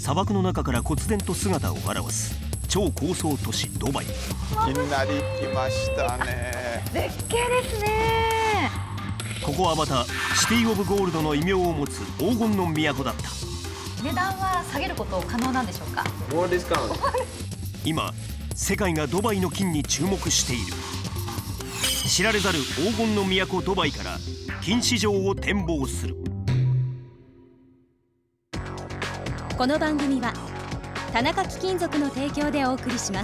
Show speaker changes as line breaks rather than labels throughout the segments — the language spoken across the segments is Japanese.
砂漠の中から忽然と姿を現す超高層都市ドバイ。い
きなり来ましたね。
絶景ですね。
ここはまたシティ・オブ・ゴールドの異名を持つ黄金の都だった。
値段は下げること可能なんでしょうか。
今世界がドバイの金に注目している。知られざる黄金の都ドバイから金市場を展望する。
この番組は田中貴金属の提供でお送りします。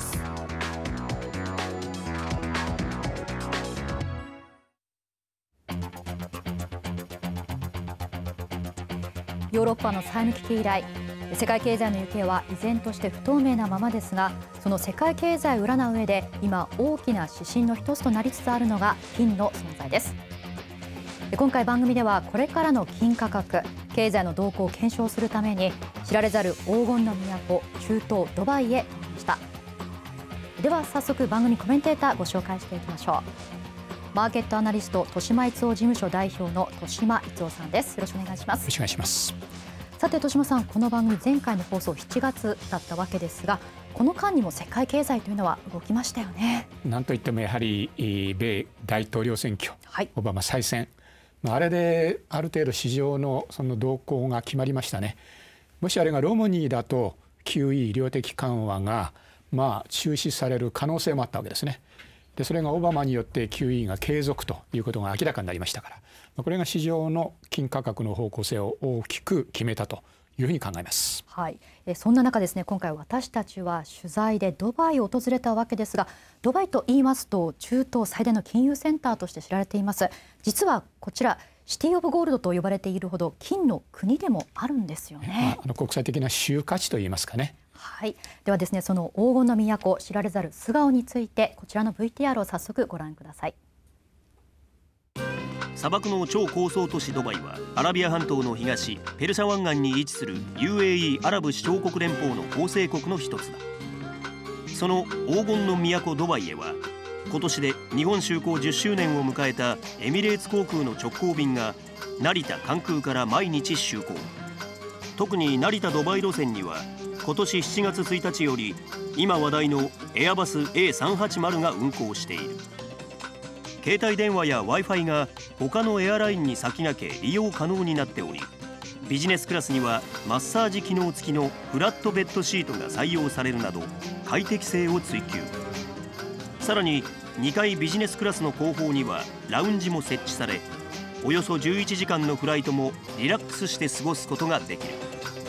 ヨーロッパの債務危機以来、世界経済の行方は依然として不透明なままですが、その世界経済を占う上で今大きな指針の一つとなりつつあるのが金の存在です。今回番組ではこれからの金価格、経済の動向を検証するために知られざる黄金の都中東ドバイへ飛びました。では早速番組コメンテーターご紹介していきましょう。マーケットアナリスト豊島逸夫事務所代表の豊島逸夫さんです。よろしくお願いします。
よろしくお願いします。
さて豊島さん、この番組前回の放送7月だったわけですが、この間にも世界経済というのは動きましたよね。
なんといってもやはり米大統領選挙、
はい、
オバマ再選、あれである程度市場のその動向が決まりましたね。もしあれがロムニーだと QE 量的緩和が中止される可能性もあったわけですね。でそれがオバマによって QE が継続ということが明らかになりましたから、これが市場の金価格の方向性を大きく決めたというふうに考えます。
はい、そんな中ですね、今回私たちは取材でドバイを訪れたわけですが、ドバイと言いますと中東最大の金融センターとして知られています。実はこちらシティ・オブ・ゴールドと呼ばれているほど金の国でもあるんですよね。
国際的な集価値といいますかね。
はい、ではですね、その黄金の都知られざる素顔についてこちらの VTR を早速ご覧ください。
砂漠の超高層都市ドバイはアラビア半島の東ペルシャ湾岸に位置する UAE アラブ首長国連邦の構成国の一つだ。その黄金の都ドバイへは今年で日本就航10周年を迎えたエミレーツ航空の直行便が成田関空から毎日就航。特に成田ドバイ路線には今年7月1日より今話題のエアバス A380 が運航している。携帯電話や Wi-Fi が他のエアラインに先駆け利用可能になっており、ビジネスクラスにはマッサージ機能付きのフラットベッドシートが採用されるなど快適性を追求。さらに2階ビジネスクラスの後方にはラウンジも設置され、およそ11時間のフライトもリラックスして過ごすことができる。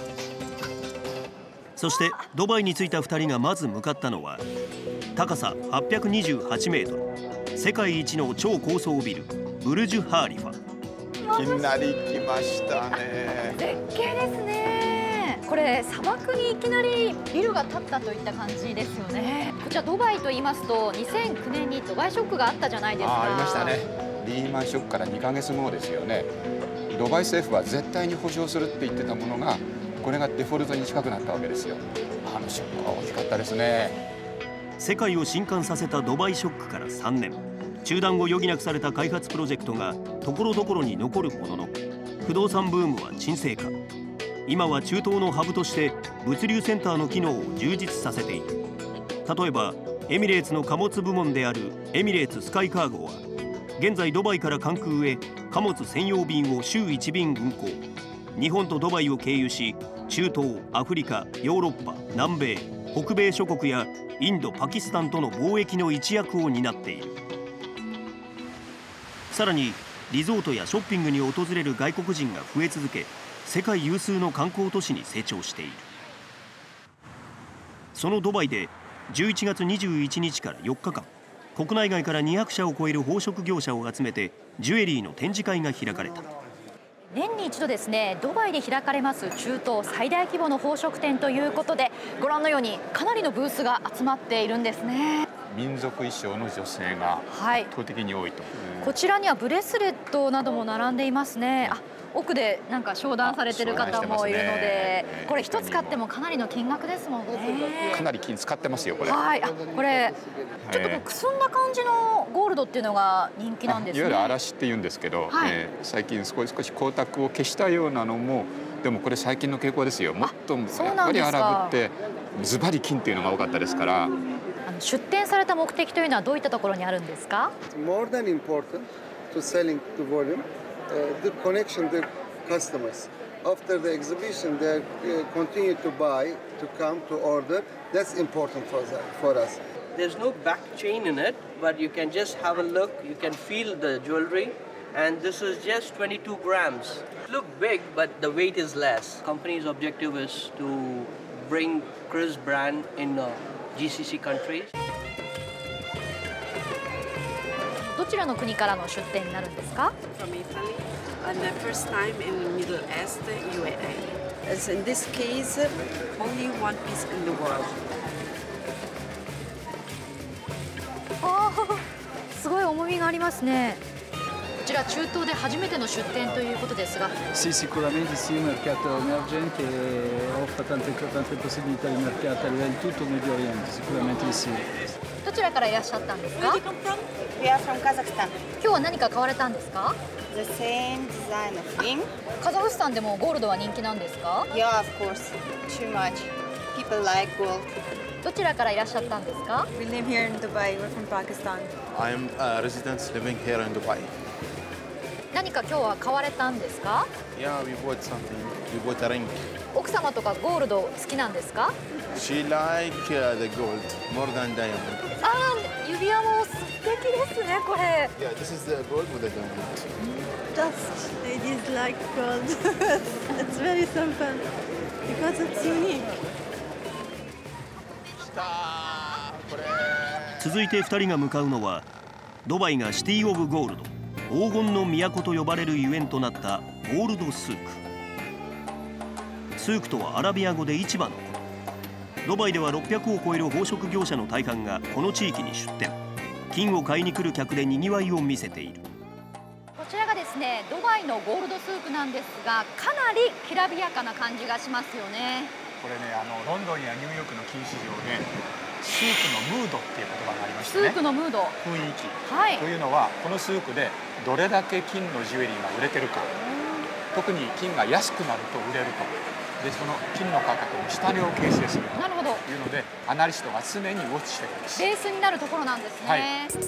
そしてドバイに着いた2人がまず向かったのは高さ828メートル、世界一の超高層ビルブルジュ・ハーリファ。
いきなり来ましたね。
絶景ですね。これ砂漠にいきなりビルが建ったといった感じですよね。こちらドバイと言いますと2009年にドバイショックがあったじゃないですか。
ありましたね。リーマンショックから2ヶ月後ですよね。ドバイ政府は絶対に保証するって言ってたものが、これがデフォルトに近くなったわけですよ。あのショックは大きかったですね。
世界を震撼させたドバイショックから3年、中断を余儀なくされた開発プロジェクトがところどころに残るものの、不動産ブームは沈静化。今は中東のハブとして物流センターの機能を充実させている。例えばエミレーツの貨物部門であるエミレーツスカイカーゴは現在ドバイから関空へ貨物専用便を週1便運航。日本とドバイを経由し中東、アフリカ、ヨーロッパ、南米、北米諸国やインド、パキスタンとの貿易の一役を担っている。さらにリゾートやショッピングに訪れる外国人が増え続け、世界有数の観光都市に成長している。そのドバイで11月21日から4日間、国内外から200社を超える宝飾業者を集めてジュエリーの展示会が開かれた。
年に一度ですね、ドバイで開かれます中東最大規模の宝飾展ということで、ご覧のようにかなりのブースが集まっているんですね。
民族衣装の女性が圧倒的に多いと、
こちらにはブレスレットなども並んでいますね。奥でなんか商談されてる方もいるので、これ一つ買ってもかなりの金額ですもんね。
かなり金使ってますよこれ。
はい、これちょっとくすんだ感じのゴールドっていうのが人気なんですね。
いわゆる嵐っていうんですけど、最近少し光沢を消したようなのもでもこれ最近の傾向ですよ。もっと
そう
やっぱりア
なんですか。
ラブってズバリ金っていうのが多かったですから。
出展された目的というのはどういったところにあるんですか？
More than important to selling to volume, the connection to customers. After the exhibition, they continue to buy, to come, to order. That's important for us.
There's no back chain in it, but you can just have a look. You can feel the jewelry, and this is just 22 grams. Look big, but the weight is less. Company's objective is to bring Chris brand in GCC countries.
どちらの国からの出展になるんですか？
From Italy, and the first time in Middle East, UAE. As in this case, only one piece in the world.
すごい重みがありますね。こちら中東で初めての出展ということですが。
Sì, sicuramente sì, un mercato emergente e offre tante possibilità di mercato a livello di tutto il Medio Oriente, sicuramente sì.
どちらからいらっしゃったんですか？
We are from Kazakhstan.
今日は何か買われたんですか？
The same design of ring.
カザフスタンでもゴールドは人気なんですか？
Yeah, of course. Too much. People like gold.
どちらからいらっしゃったんですか？
We live here in Dubai. We're from Pakistan.
I am a resident living here in Dubai.
何か今日は買われたんですか？
Yeah, we bought something. We bought a ring.
奥様とかゴールド好きなんですか？
She like the gold more than diamond.
指輪も素敵ですねこれ。
Yeah, this is the gold with the diamond.
Just ladies like gold. It's very simple because it's unique.
続いて2人が向かうのはドバイがシティ・オブ・ゴールド黄金の都と呼ばれるゆえんとなったゴールドスーク。スークとはアラビア語で市場のこと。ドバイでは600を超える宝飾業者の大半がこの地域に出店。金を買いに来る客でにぎわいを見せている。
こちらがですねドバイのゴールドスークなんですがかなりきらびやかな感じがしますよね。
これねロンドンやニューヨークの金市場でスークのムードっていう言葉がありましてね。
スークのムード。
雰囲気。
はい。
というのはこのスークでどれだけ金のジュエリーが売れてるか。特に金が安くなると売れると。でその金の価格の下値を形成するというのでアナリストが常にウォッチしてるんです。
ベースになるところなんですね。はい、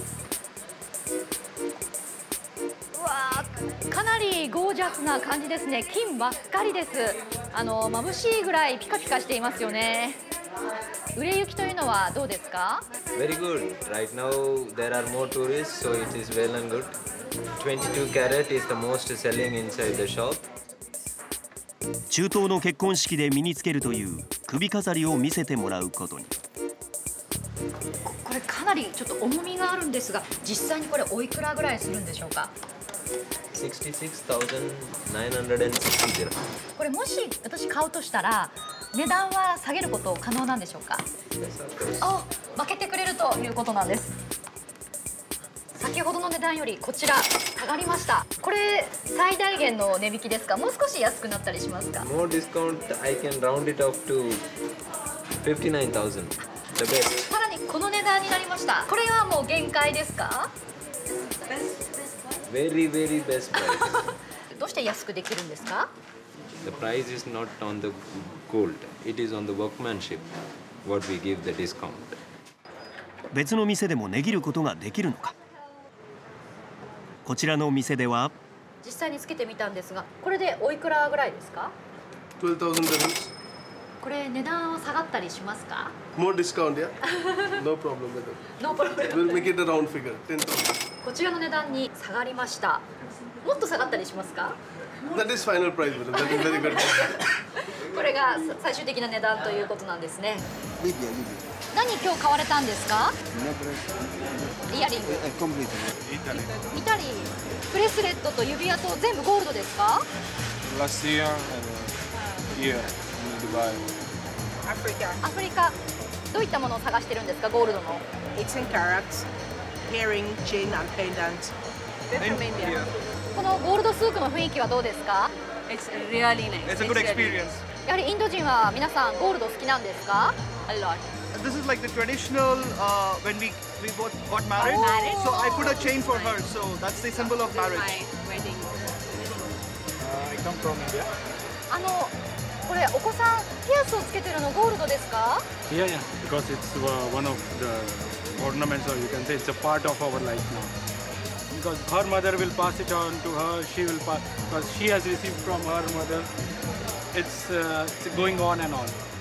うわーかなりゴージャスな感じですね。金ばっかりです。眩しいぐらいピカピカしていますよね。売れ行きというのはどうですか？
Very good. Right now there are more tourists, so it is well and good. 22 carat is the most selling inside the shop.
中東の結婚式で身につけるという首飾りを見せてもらうことに。
これかなりちょっと重みがあるんですが実際にこれおいくらぐらいするんでしょうか
？66,960
これもし私買うとしたら値段は下げること可能なんでしょうか？負けてくれるということなんです。先ほどの値段よりこちら下がりました。これ最大限の値引きですか？もう少し安くなったりしますか？
More discount, I can round it off to 59,000. The best.
さらにこの値段になりました。これはもう限界ですか？
Very, very best price.
どうして安くできるんですか？
The price is not on the gold. It is on the workmanship. What we give the discount.
別の店でも値切ることができるのか。こちらの店では
実際につけてみたんですが、これでおいくらぐらいですか？
12,000 dirhams.
これ値段は下がったりしますか？
More discount, yeah? No problem with it.
No problem.
We'll make it a round figure, 10,000.
こちらの値段に下がりました。もっと下がったりしますか？
That is final price, madam. That is very good.
これが最終的な値段ということなんですね。何今日買われたんですか？イヤリング。イタリー。ブレスレットと指輪と全部ゴールドですか？
Last year and here in Dubai.
アフリカ。どういったものを探してるんですか？ゴールドの。
18 carats, earring, chain and pendant. From India.
このゴールドスークの雰囲気はどうですか？
It's really nice.
It's a good experience.
やはりインド人は皆さんゴールド好きなんですか？
A lot.
This is like the traditional when we both got married. So I put a chain for her. So that's the symbol of marriage.
My wedding.
I come from India.
これお子さんピアスをつけてるのゴールドですか？
Yeah, yeah, because it's one of the ornaments, or you can say it's a part of our life now. Because her mother will pass it on to her, she will pass, because she has received from her mother. It's going on and on.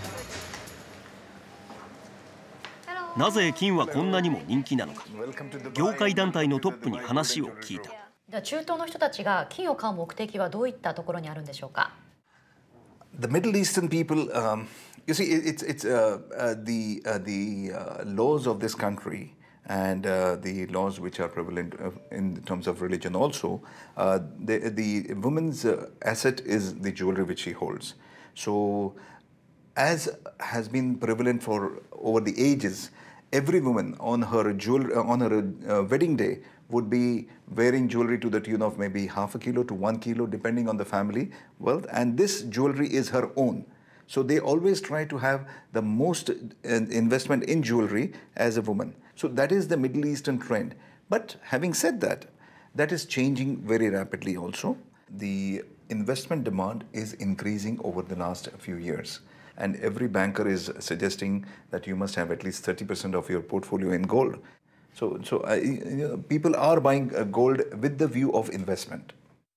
なぜ金はこんなにも人気なのか、業界団体のトップに話を聞いた。
では中東の人たちが金を買う目的はどういったところにあるんでしょうか。
The Middle Eastern people, you see, it's the laws of this country and the laws which are prevalent in terms of religion also. The woman's asset is the jewelry which she holds. So, as has been prevalent for over the ages, every woman on her wedding day would be wearing jewelry to the tune of maybe half a kilo to 1 kilo, depending on the family wealth, and this jewelry is her own. So they always try to have the most investment in jewelry as a woman. So that is the Middle Eastern trend. But having said that, that is changing very rapidly also. The investment demand is increasing over the last few years. And every banker is suggesting that you must have at least 30% of your portfolio in gold. So people are buying gold with the view of investment.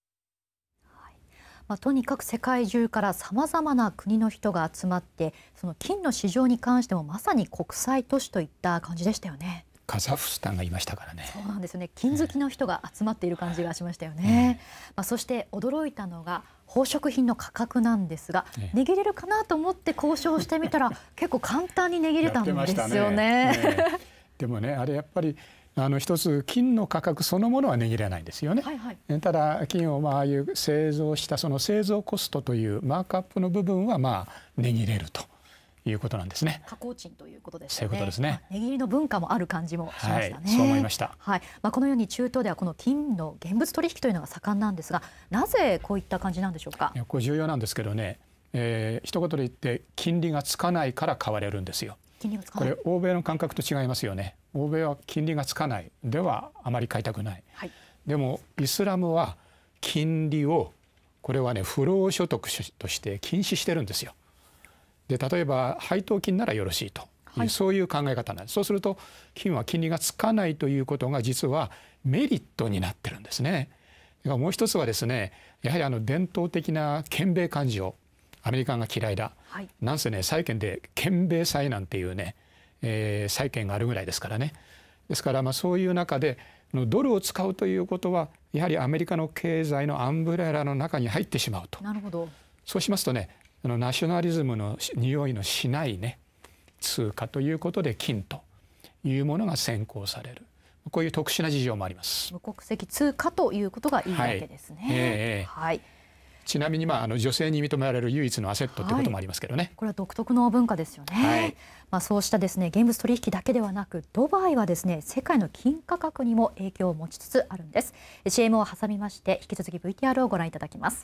とにかく世界中からさまざまな国の人が集まって、その金の市場に関してもまさに国際都市といった感じでしたよね。
カザフスタンがいましたからね。
そうなんですよね。金好きの人が集まっている感じがしましたよね。そして驚いたのが宝飾品の価格なんですが、値切れるかなと思って交渉してみたら結構簡単に値切れたんですよね。
でもね、あれやっぱり一つ金の価格そのものは値切れないんですよね。ただ金をああいう製造したその製造コストというマークアップの部分は値切れるということなんですね。
加工賃ということですね。
そういうことですね。
値切りの文化もある感じもしましたね。
そう思いました。
このように中東ではこの金の現物取引というのが盛んなんですが、なぜこういった感じなんでしょうか。
これ重要なんですけどね、一言で言って金利がつかないから買われるんですよ。これ欧米の感覚と違いますよね。欧米は金利がつかないではあまり買いたくない。でもイスラムは金利をこれはね不労所得として禁止してるんですよ。で例えば配当金ならよろしいという、そういう考え方なんです。そうすると金は金利がつかないということが実はメリットになってるんですね。だからもう一つはですね、やはり伝統的な兼米感情、アメリカが嫌いだ、なんせね債券で兼米債なんていうね、債券があるぐらいですからね。ですからそういう中でドルを使うということはやはりアメリカの経済のアンブレラの中に入ってしまうと。
なるほど。
そうしますとね、ナショナリズムの匂いのしないね通貨ということで金というものが先行される、こういう特殊な事情もあります。
無国籍通貨ということがいいわけですね。
ちなみに女性に認められる唯一のアセットということもありますけどね。
これは独特の文化ですよね。そうしたですね現物取引だけではなく、ドバイはですね世界の金価格にも影響を持ちつつあるんです。CM を挟みまして引き続き VTR をご覧いただきます。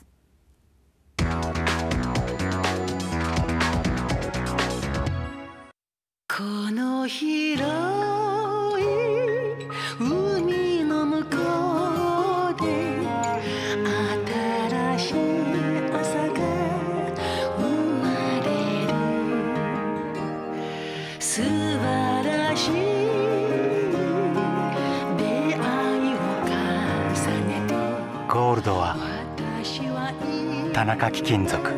この広い海の向こうで新しい朝が生まれる、素晴らしい出会いを重ねて、
ゴールドは田中貴金属。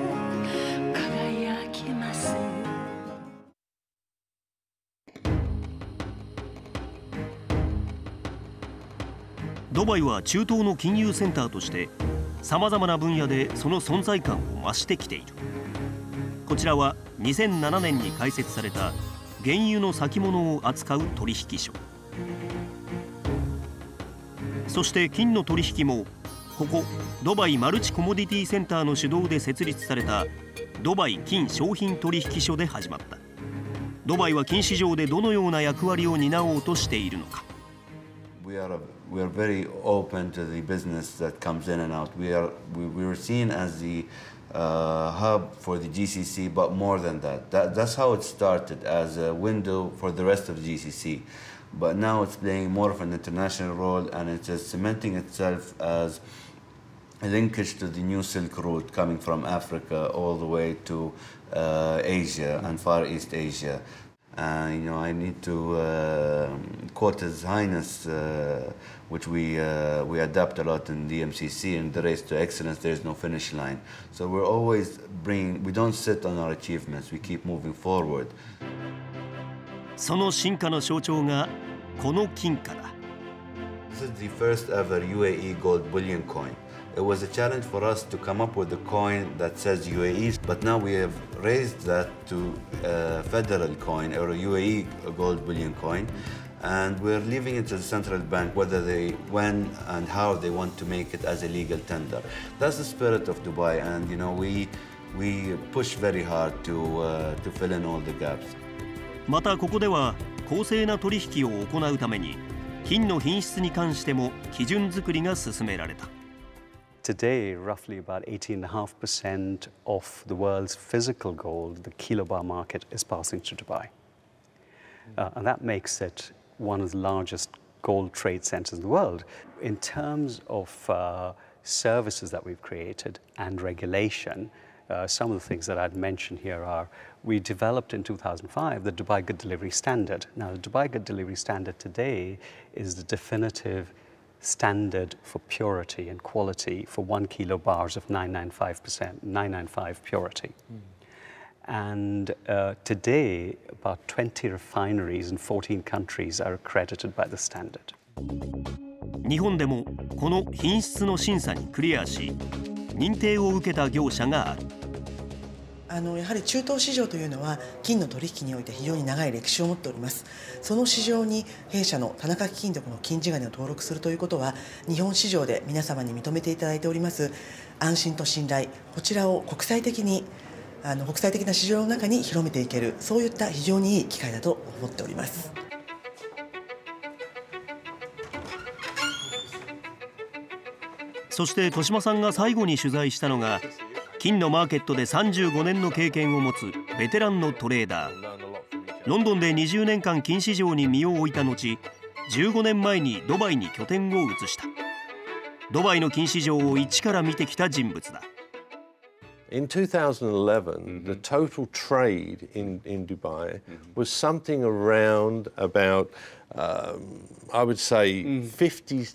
ドバイは中東の金融センターとしてさまざまな分野でその存在感を増してきている。こちらは2007年に開設された原油の先物を扱う取引所。そして金の取引もここドバイマルチコモディティセンターの主導で設立されたドバイ金商品取引所で始まった。ドバイは金市場でどのような役割を担おうとしているのか。
We are very open to the business that comes in and out. We were seen as the hub for the GCC, but more than that. That's how it started, as a window for the rest of the GCC. But now it's playing more of an international role, and it is cementing itself as linkage to the new Silk Route coming from Africa all the way to Asia and Far East Asia. I need to quote His Highness, which we adapt a lot in DMCC, in the race to excellence, there is no finish line. So we're always we don't sit on our achievements, we keep moving forward.
その進化の象徴がこの金貨だ。
This is the first ever UAE gold bullion coin. It was a challenge for us to come up with a coin that says UAE, but now we have raised that to a federal coin or a UAE gold bullion coin, and we're leaving it to the central bank when and how they want to make it as a legal tender. That's the spirit of Dubai, and we push very hard to fill in all the gaps.
またここでは公正な取引を行うために金の品質に関しても基準作りが進められた。
Today, roughly about 18.5% of the world's physical gold, the kilobar market, is passing through Dubai. And that makes it one of the largest gold trade centers in the world. In terms of services that we've created and regulation, some of the things that I'd mention here are, we developed in 2005 the Dubai Good Delivery Standard. Now, the Dubai Good Delivery Standard today is the definitive standard for purity and quality for 1 kilo bars of 995 purity. And today, about 20 refineries in 14 countries are accredited by the standard.
日本でもこの品質の審査にクリアし、認定を受けた業者がある。
やはり中東市場というのは金の取引において非常に長い歴史を持っております。その市場に弊社の田中貴金属の金地金を登録するということは、日本市場で皆様に認めていただいております安心と信頼、こちらを国際的な市場の中に広めていける、そういった非常にいい機会だと思っております。
そして豊島さんが最後に取材したのが、金のマーケットで35年の経験を持つベテランのトレーダー。ロンドンで20年間金市場に身を置いた後、15年前にドバイに拠点を移した。ドバイの金市場を一から見てきた人物だ。
In 2011, the total trade in Dubai was something around about, I would say, $56,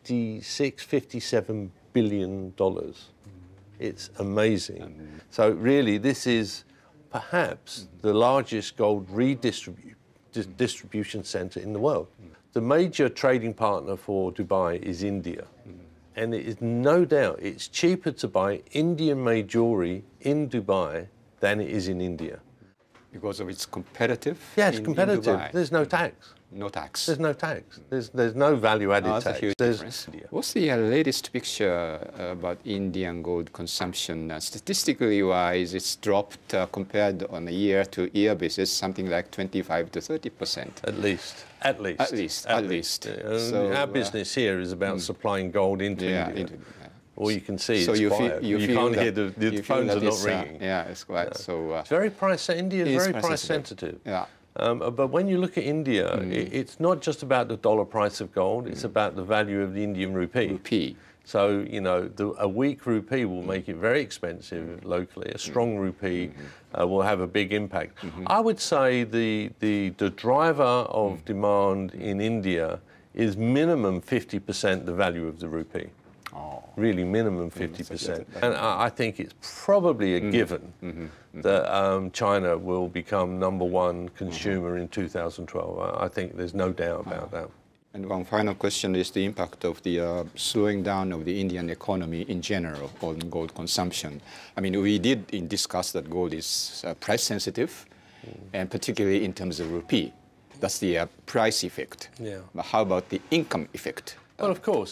$57 billion. It's amazing. So really, this is perhaps the largest gold distribution center in the world. The major trading partner for Dubai is India. And it is no doubt it's cheaper to buy Indian-made jewelry in Dubai than it is in India.
Because of its competitive?
Yeah, it's competitive. There's no tax.
No tax.
There's no tax. There's no value-added tax.
That's a huge difference. What's the latest picture about Indian gold consumption? Statistically wise, it's dropped compared on a year-to-year basis, something like 25 to 30%.
At least. At least.
So,
our business here is about supplying gold into India. All you can see is quiet.
You
can't hear the phones are not ringing.
Yeah, it's quiet. So
it's very India is very price sensitive.
Yeah.
But when you look at India, it's not just about the dollar price of gold, it's about the value of the Indian rupee. So, a weak rupee will make it very expensive locally. A strong rupee will have a big impact. I would say the driver of demand in India is minimum 50% the value of the rupee. Really minimum 50%. And I think it's probably a given that China will become #1 consumer in 2012. I think there's no doubt about that.
And one final question is the impact of the slowing down of the Indian economy in general on gold consumption. I mean, we did discuss that gold is price sensitive, and particularly in terms of rupee. That's the price effect.
Yeah.
But how about the income effect?
Well, of course,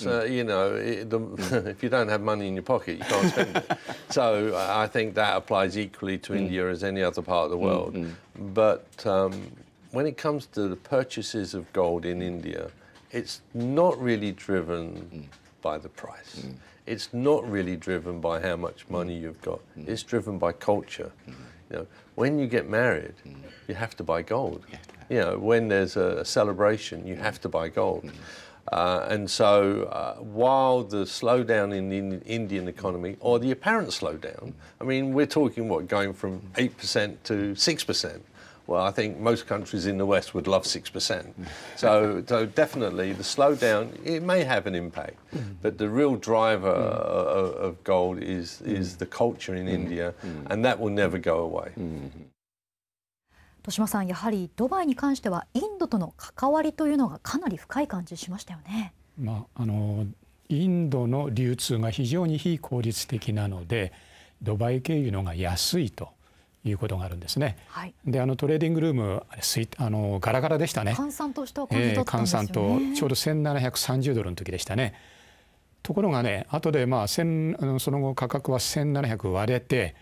if you don't have money in your pocket, you can't spend it. So I think that applies equally to India as any other part of the world. But when it comes to the purchases of gold in India, it's not really driven by the price. It's not really driven by how much money you've got. It's driven by culture. When you get married, you have to buy gold. When there's a celebration, you have to buy gold. And so while the slowdown in the Indian economy, or the apparent slowdown, I mean, we're talking, what, going from 8% to 6%. Well, I think most countries in the West would love 6%. So definitely the slowdown, it may have an impact, but the real driver of gold is the culture in India, and that will never go away.
豊島さん、やはりドバイに関してはインドとの関わりというのがかなり深い感じしましたよね。
インドの流通が非常に非効率的なので、ドバイ経由のが安いということがあるんですね。はい、でトレーディングルームガラガラでしたね。閑散とした感じだったんですよね。閑散とちょうど1730ドルの時でしたね。ところがね、後でその後価格は1700割れて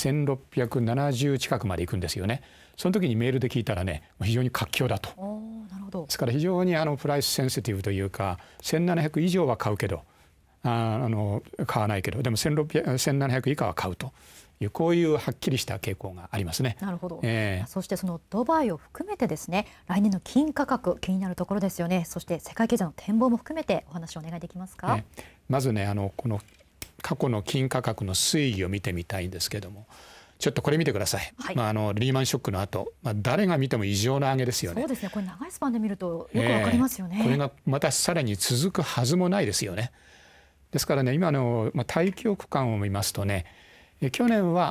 1670近くまで行くんですよね。その時にメールで聞いたらね、非常に活況だと。なるほど。ですから非常にプライスセンシティブというか、1700以上は買うけど買わないけど、でも1700以下は買うという、こういうはっきりした傾向がありますね。なるほど。そしてそのドバイを含めてですね、来年の金価格気になるところですよね。そして世界経済の展望も含めてお話をお願いできますか。まずね、この過去の金価格の推移を見てみたいんですけども、ちょっとこれ見てください。はい、リーマンショックの後、誰が見ても異常な上げですよね。そうですね。これ長いスパンで見るとよくわかりますよね。これがまたさらに続くはずもないですよね。ですからね、今の大気区間を見ますとね、去年は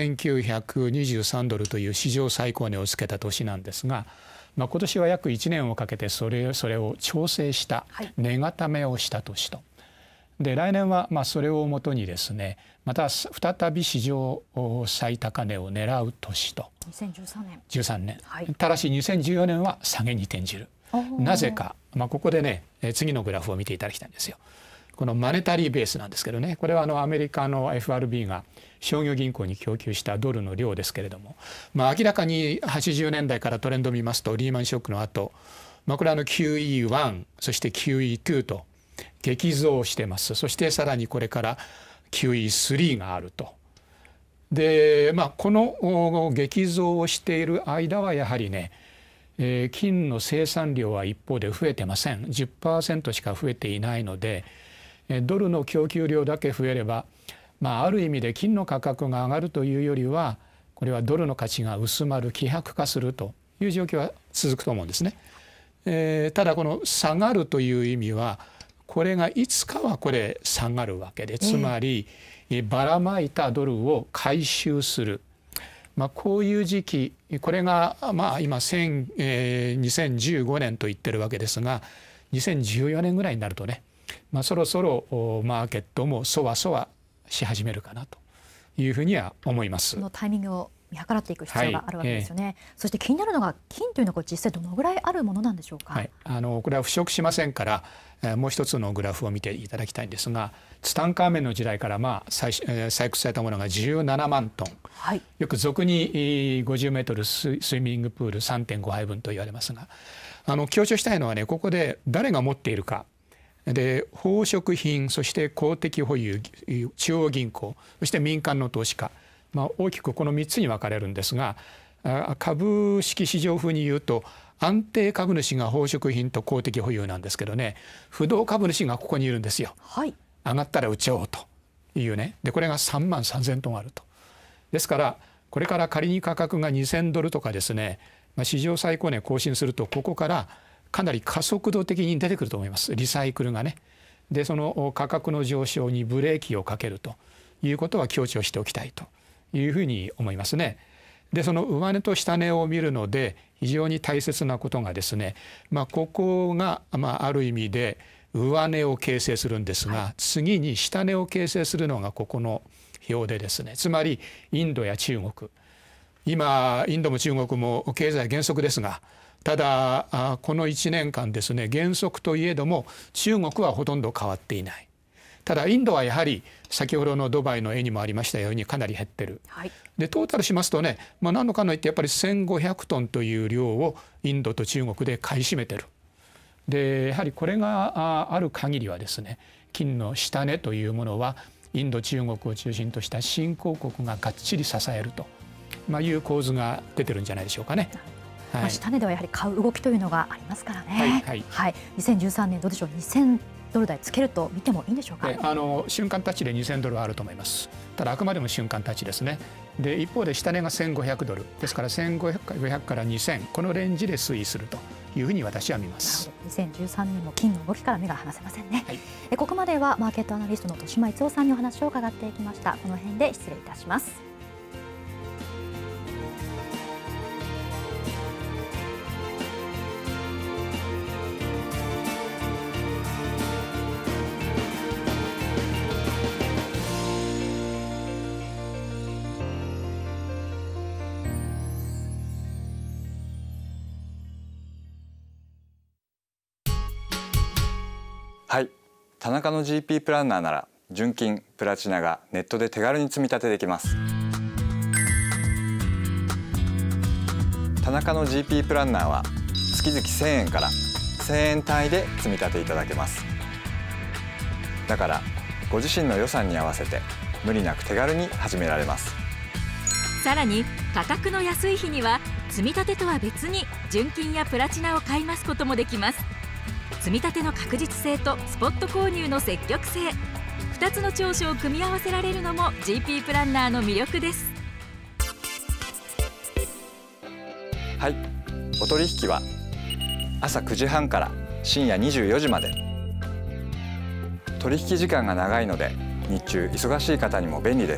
1923ドルという史上最高値をつけた年なんですが、今年は約1年をかけてそれを調整した値固めをした年と。で来年はそれをもとにですね、また再び史上最高値を狙う年と。2013年。ただし2014年は下げに転じる。なぜか、ここでね、次のグラフを見ていただきたいんですよ。このマネタリーベースなんですけどね、これはアメリカの FRB が商業銀行に供給したドルの量ですけれども、明らかに80年代からトレンドを見ますと、リーマンショックの後、これはQE1 そして QE2 と激増してます。そしてさらにこれから QE3 があると。でこの激増をしている間はやはりね、金の生産量は一方で増えてません。 10% しか増えていないので、ドルの供給量だけ増えれば、ある意味で金の価格が上がるというよりは、これはドルの価値が薄まる、希薄化するという状況は続くと思うんですね。ただこの下がるという意味は、これがいつかはこれ下がるわけで、つまりばらまいたドルを回収する、こういう時期、これが今2015年と言ってるわけですが、2014年ぐらいになるとね、そろそろマーケットもそわそわし始めるかなというふうには思います。そのタイミングを見計らっていく必要があるわけですよね。そして気になるのが、金というのは実際どのぐらいあるものなんでしょうか。これは腐食しませんから、もう一つのグラフを見ていただきたいんですが、ツタンカーメンの時代から採掘されたものが17万トン、よく俗に50メートルスイミングプール 3.5 杯分と言われますが、強調したいのはね、ここで誰が持っているかで、宝飾品、そして公的保有、中央銀行、そして民間の投資家、大きくこの3つに分かれるんですが、株式市場風に言うと安定株主が宝飾品と公的保有なんですけどね、不動株主がここにいるんですよ。上がったら売っちゃおうというね。でこれが3万3000トンあると。ですからこれから仮に価格が2000ドルとかですね、史上最高値更新すると、ここからかなり加速度的に出てくると思います。リサイクルがね。でその価格の上昇にブレーキをかけるということは強調しておきたいというふうに思いますね。でその上値と下値を見るので非常に大切なことがですね、ここがある意味で上値を形成するんですが、次に下値を形成するのがここの表でですね、つまりインドや中国、今インドも中国も経済減速ですが、ただこの1年間ですね、減速といえども中国はほとんど変わっていない。ただインドはやはり先ほどのドバイの絵にもありましたようにかなり減ってる。でトータルしますとね、何のかの言ってやっぱり1500トンという量をインドと中国で買い占めてる。でやはりこれがある限りはですね、金の下値というものはインド中国を中心とした新興国ががっちり支えるという構図が出てるんじゃないでしょうかね。
下値ではやはり買う動きというのがありますからね。2013年どうでしょう、2000ドル台つけると見てもいいんでしょうか。
瞬間タッチで2000ドルはあると思います。ただあくまでも瞬間タッチですね。で一方で下値が1500ドルですから、1500から2000、このレンジで推移するというふうに私は見ます。
2013年も金の動きから目が離せませんね。ここまではマーケットアナリストの豊島逸夫さんにお話を伺っていきました。この辺で失礼いたします。
はい、田中の GP プランナーなら純金プラチナがネットで手軽に積み立てできます。田中の GP プランナーは月々1000円から1000円単位で積み立ていただけます。だからご自身の予算に合わせて無理なく手軽に始められます。
さらに価格の安い日には積み立てとは別に純金やプラチナを買い増すこともできます。積み立ての確実性とスポット購入の積極性、2つの長所を組み合わせられるのも GP プランナーの魅力です。
はい、お取引は朝9時半から深夜24時まで。取引時間が長いので日中忙しい方にも便利です。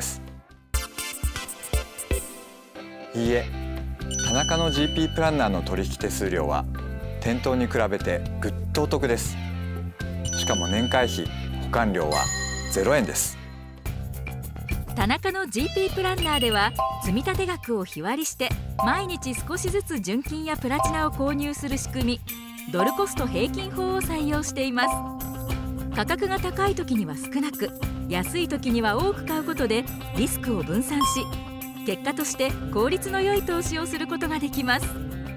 いいえ、田中の GP プランナーの取引手数料は店頭に比べてぐっとお得です。しかも年会費、保管料は0円です。
田中の GP プランナーでは積立額を日割りして毎日少しずつ純金やプラチナを購入する仕組み、ドルコスト平均法を採用しています。価格が高い時には少なく、安い時には多く買うことでリスクを分散し、結果として効率の良い投資をすることができます。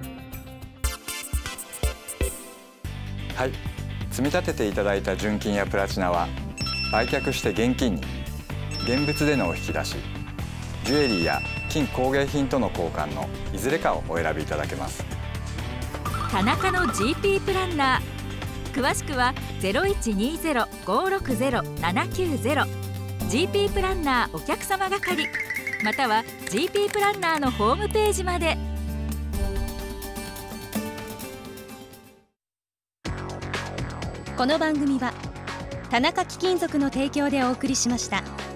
はい、積み立てていただいた純金やプラチナは売却して現金に、現物でのお引き出し、ジュエリーや金工芸品との交換のいずれかをお選びいただけます。
田中の GP プランナー、詳しくは 0120-560-790 GP プランナーお客様係、または GP プランナーのホームページまで。
この番組は田中貴金属の提供でお送りしました。